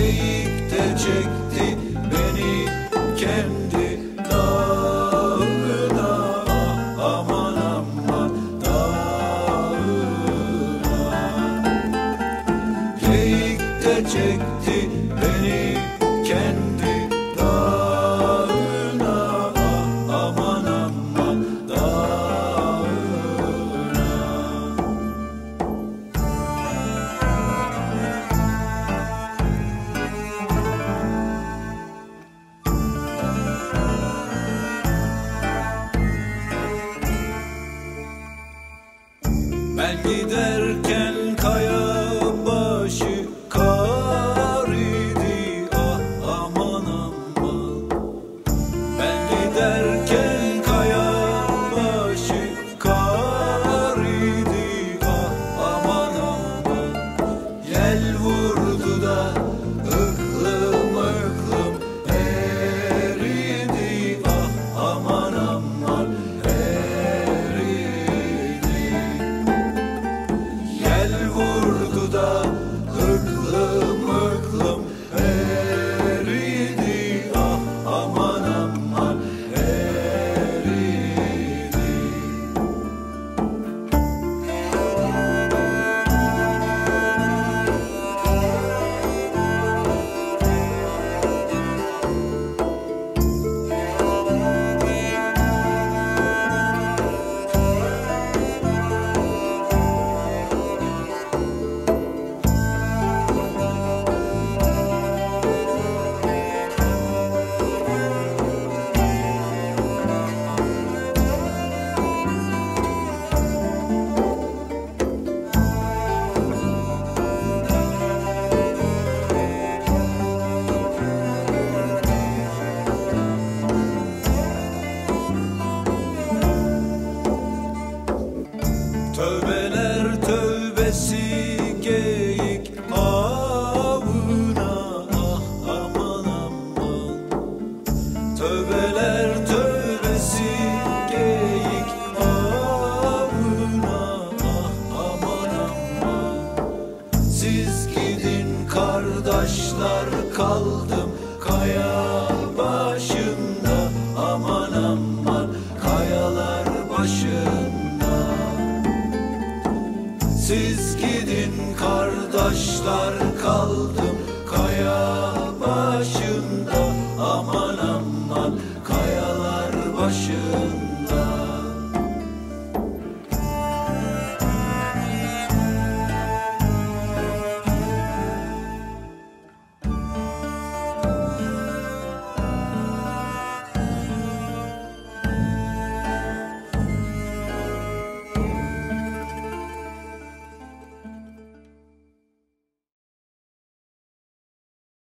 Geyik de çekti beni kendi dağına. Aman aman dağına. Geyik de çekti beni kendi dağına. Aman aman dağına. Ben giderken kaya başı kar idi. Aman aman. Ben giderken kaya başı kar idi. Aman aman. Yel vurdu da ıklım ıklım eridi. Aman aman eridi. Yel vurdu da ıklım ıklım eridi. Aman aman eridi. Tövbeler tövbesi geyik avına. Aman aman. Tövbeler tövbesi geyik avına. Aman aman. Siz gidin kardeşler, kaldım kaya başında. Aman aman kayalar başında. Siz gidin kardeşler, kaldım